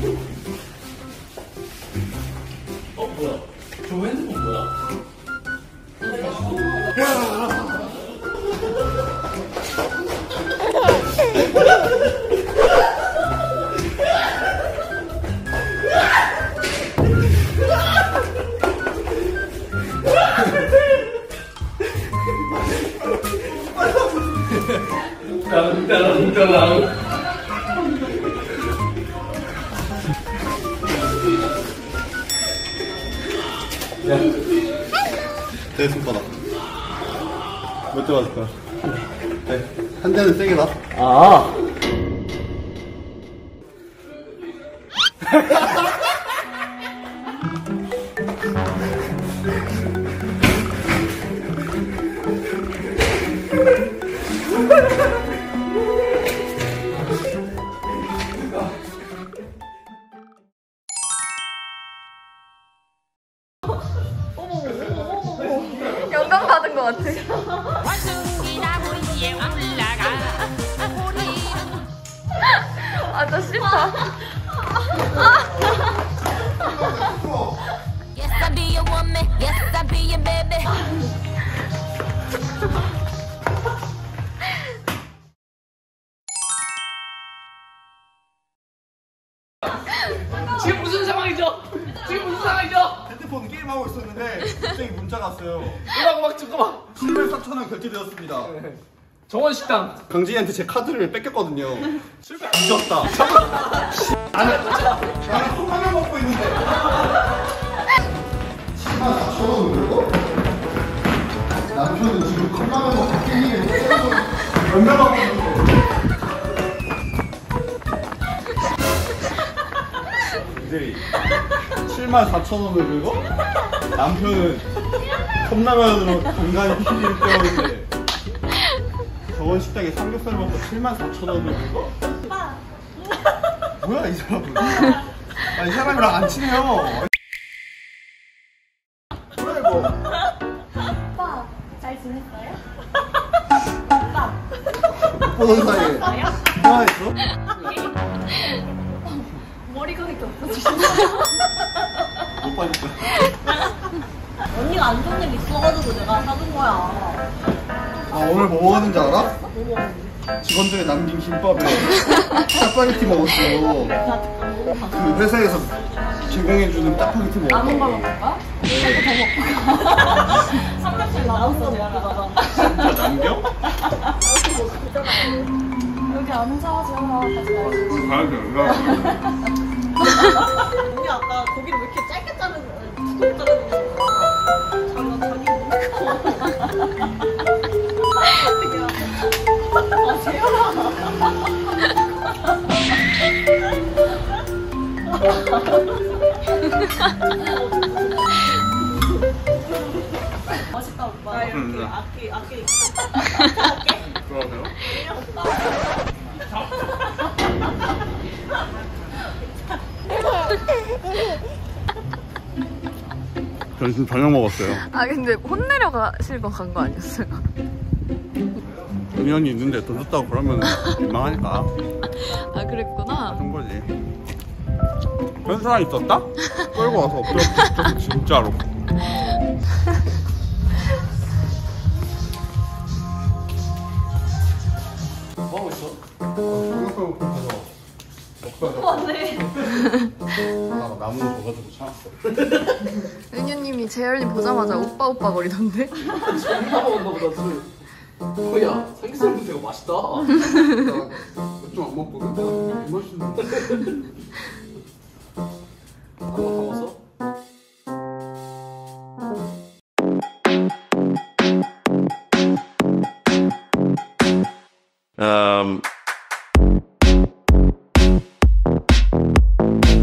뭐야? 저 핸드폰 뭐야? 따랑따랑. 내 손바닥 몇 대 맞을까? 네. 한 대는 세게 나. 아. 영감 받은 것 같아. 아, 나 싫다. 지금 무슨 상황이죠? 지금 무슨 상황이죠? 핸드폰 게임하고 있었는데 갑자기 문자가 왔어요. 음악 잠깐만. 1,400,000원 결제되었습니다. 정원식당. 강진이한테 제 카드를 뺏겼거든요. 실패. 잊었다. 나는 컵라면 먹고 있는데. 74,000원 그리고 남편은 지금 컵라면 먹고 게임을 연명하고 있는데. 이제 74,000원을 들고 남편은 컵라면으로 간간히 TV를 때우는데 저번 식당에 삼겹살 먹고 74,000원을 들고 뭐야 이 사람은. 아, 이 사람이랑 안 친해요. 그래 뭐. 오빠 잘 지냈어요? 오빠 못 보던 사이에 통화했어? 머리카락이 없어지셨어. 못 빠졌어. 언니가 안 좋은 일 있어가지고 내가 사준 거야. 아 오늘 뭐 먹었는지 알아? 뭐 먹었는지? 직원들이 남긴 김밥에 짜파게티 먹었어. 그 회사에서 제공해주는 짜파게티 남은 걸 먹었어. 먹을 거야? 이거 더 먹고 가. 삼겹살 나왔어 내가. 진짜 남겨? 여기 안 사가지고 같이 가야지. 가야 돼. 언니 아까 고기를 왜 이렇게 짧게 자르는 거야? 두껍게 자르는 거야? 자기 아 재현아. 멋있다 오빠. 나 이렇게 악기 그러세요? 점심 저녁 먹었어요. 아, 근데 혼내려 가실 거 간 거 아니었어요? 인연이 있는데 돈 줬다고 그러면 민망하니까 아, 그랬구나. 준 거지. 그런 사람 있었다? 끌고 와서 엎드려 진짜로. 뭐 하고 있어? 삼겹살 가서 먹다가 맞네. 나무 줘가지고 참았어. 은유님이 재열님 보자마자 오빠 오빠 거리던데? 존나 먹었나 보다 술. 뭐야? 삼겹살 냄새가 맛있다. 좀 안 먹거든? 이 맛있는데? 다 먹었어?